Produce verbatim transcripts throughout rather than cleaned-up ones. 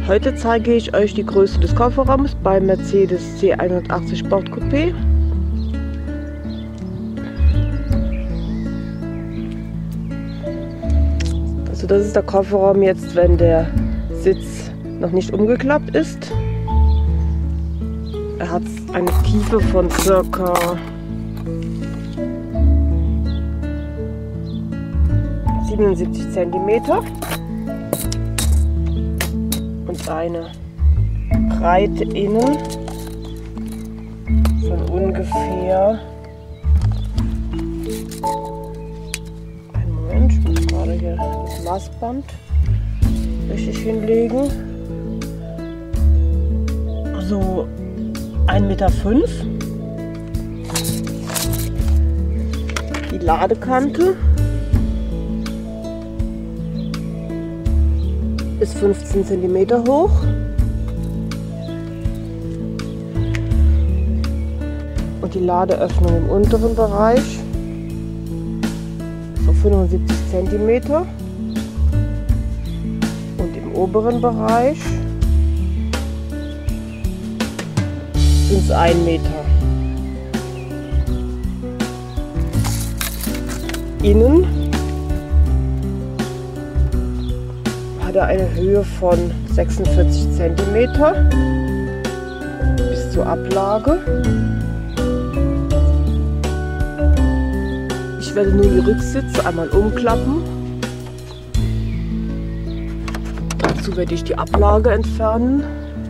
Heute zeige ich euch die Größe des Kofferraums beim Mercedes C hundertachtzig Sport Coupé. Also das ist der Kofferraum jetzt, wenn der Sitz noch nicht umgeklappt ist. Er hat eine Tiefe von circa siebenundsiebzig Zentimeter und eine Breite innen von ungefähr, einen Moment, ich muss gerade hier das Maßband richtig hinlegen, so ein Meter fünf. Die Ladekante ist fünfzehn Zentimeter hoch. Und die Ladeöffnung im unteren Bereich so fünfundsiebzig Zentimeter. Und im oberen Bereich sind es ein Meter. Innen hat er eine Höhe von sechsundvierzig Zentimeter bis zur Ablage. Ich werde nur die Rücksitze einmal umklappen. Dazu werde ich die Ablage entfernen.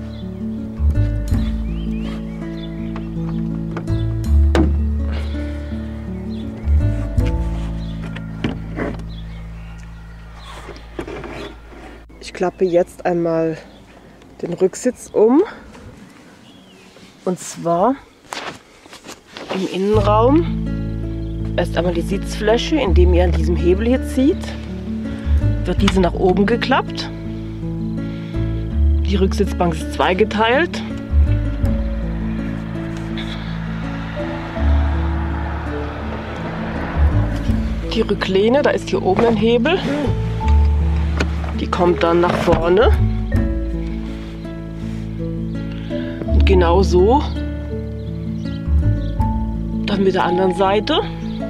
Ich klappe jetzt einmal den Rücksitz um, und zwar im Innenraum. Erst einmal die Sitzfläche, indem ihr an diesem Hebel hier zieht, wird diese nach oben geklappt. Die Rücksitzbank ist zweigeteilt. Die Rücklehne, da ist hier oben ein Hebel. Die kommt dann nach vorne. Und genau so dann mit der anderen Seite.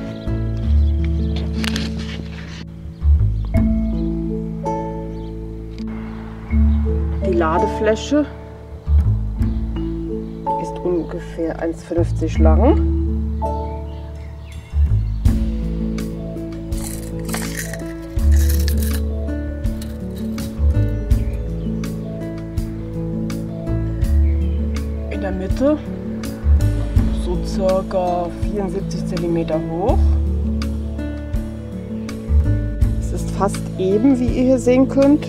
Die Ladefläche ist ungefähr eins Komma fünfzig lang. In der Mitte so circa vierundsiebzig Zentimeter hoch. Es ist fast eben, wie ihr hier sehen könnt.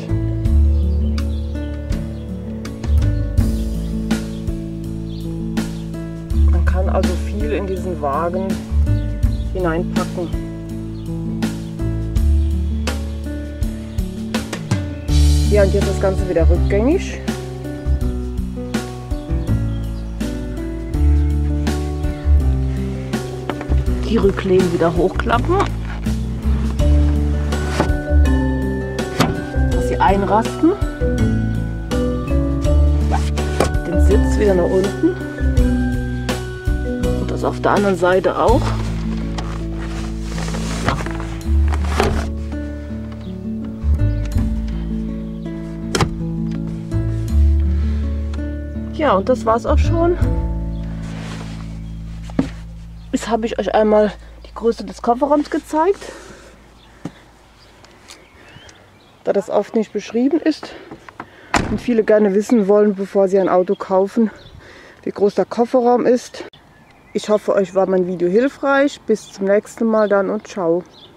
Man kann also viel in diesen Wagen hineinpacken. Ja, und jetzt das Ganze wieder rückgängig. Die Rücklehnen wieder hochklappen, dass sie einrasten. Den Sitz wieder nach unten und das auf der anderen Seite auch. Ja, und das war's auch schon. Jetzt habe ich euch einmal die Größe des Kofferraums gezeigt, da das oft nicht beschrieben ist und viele gerne wissen wollen, bevor sie ein Auto kaufen, wie groß der Kofferraum ist. Ich hoffe, euch war mein Video hilfreich. Bis zum nächsten Mal dann und ciao.